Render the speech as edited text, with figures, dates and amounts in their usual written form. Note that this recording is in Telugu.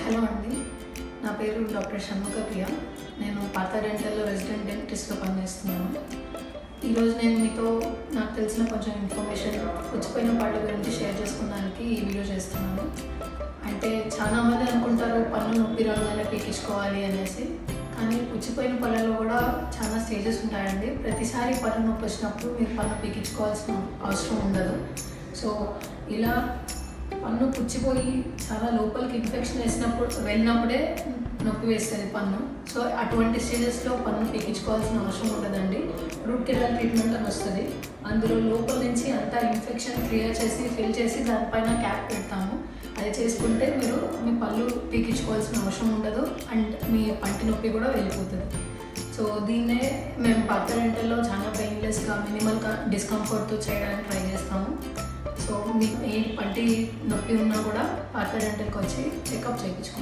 హలో అండి, నా పేరు డాక్టర్ షణ్ముఖ ప్రియ. నేను పార్థా డెంటల్లో రెసిడెంట్ డెంటిస్ట్గా పనిచేస్తున్నాను. ఈరోజు నేను మీతో నాకు తెలిసిన కొంచెం ఇన్ఫర్మేషన్ పుచ్చిపోయిన పళ్ళ గురించి షేర్ చేసుకోవడానికి ఈ వీడియో చేస్తున్నాను. అంటే చాలామంది అనుకుంటారు పన్ను నొప్పి రాగానే పీకించుకోవాలి అనేసి, కానీ పుచ్చిపోయిన పళ్ళలో కూడా చాలా స్టేజెస్ ఉంటాయండి. ప్రతిసారి పన్ను నొప్పి వచ్చినప్పుడు మీరు పన్ను పీకించుకోవాల్సిన అవసరం ఉండదు. సో ఇలా పన్ను పుచ్చిపోయి చాలా లోపలికి ఇన్ఫెక్షన్ వెళ్ళినప్పుడే నొప్పి వేస్తుంది పన్ను. సో అటువంటి స్టేజెస్లో పన్ను పీకించుకోవాల్సిన అవసరం ఉండదండి. రూట్ కెనాల్ ట్రీట్మెంట్ అని వస్తుంది. అందులో లోపల నుంచి అంతా ఇన్ఫెక్షన్ క్లియర్ చేసి ఫిల్ చేసి దానిపైన క్యాప్ పెడతాము. అది చేసుకుంటే మీరు మీ పళ్ళు పీకించుకోవాల్సిన అవసరం ఉండదు అండ్ మీ పంటి నొప్పి కూడా వెళ్ళిపోతుంది. సో దీన్నే మేము పార్థా డెంటల్లో చాలా పెయిన్లెస్గా మినిమల్గా డిస్కంఫర్ట్తో చేయడానికి ట్రై చేస్తాము. సో మీకు ఏ పంటి నొప్పి ఉన్నా కూడా పార్థా డెంటల్కి వచ్చి చెకప్ చేయించుకోండి.